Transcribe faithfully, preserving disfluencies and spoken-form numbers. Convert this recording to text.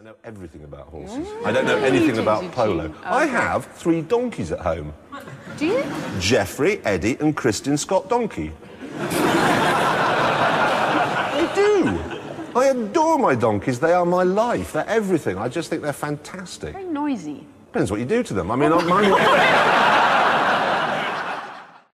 know everything about horses. I don't know anything about polo. Okay. I have three donkeys at home. Do you? Geoffrey, Eddie and Kristin Scott Donkey. I do. I adore my donkeys. They are my life. They're everything. I just think they're fantastic. Very noisy. Depends what you do to them. I mean, mine...